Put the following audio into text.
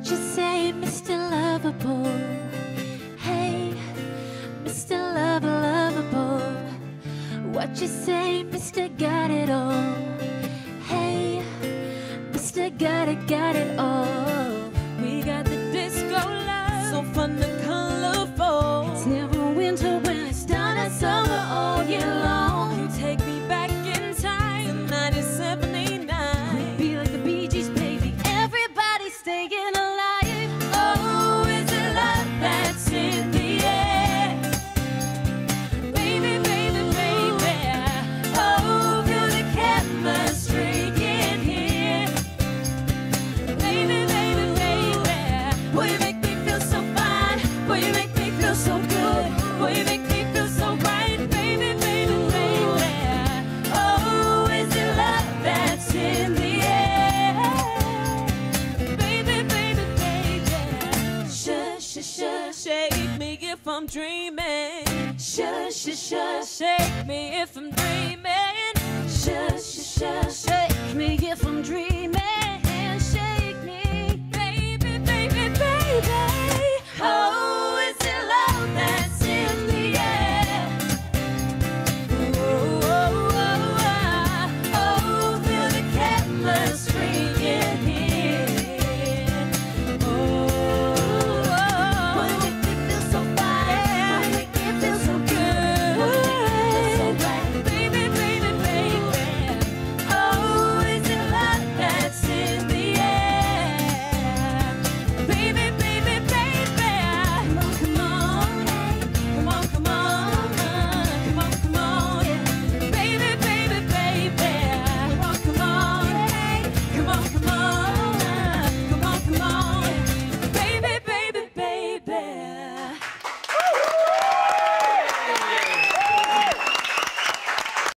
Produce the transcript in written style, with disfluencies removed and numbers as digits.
What you say, Mr. Lovable? Hey, Mr. Lovable. What you say, Mr. Got It All? Hey, Mr. Got it all. We got the disco love, so fun and colorful. It's never winter when it's done, it's summer all year long. You take me back in time to 1979. We'd be like the Bee Gees, baby. Everybody staying alive. Oh, is it love that's in the air? Baby, baby, baby. Oh, feel the chemistry in here. Baby, baby, baby. Boy, you make me feel so fine. Boy, you make me feel so good. Boy, you make me feel so right. Baby, baby, baby. Oh, is it love that's in the air? Baby, baby, baby. Shush, shush, shush. Shake me if I'm dreaming. Shush, shush, shush. Shake me if I'm dreaming. Shush, shush, shush. Shake me if I'm dreaming. Shake me. Baby, baby, baby. Oh.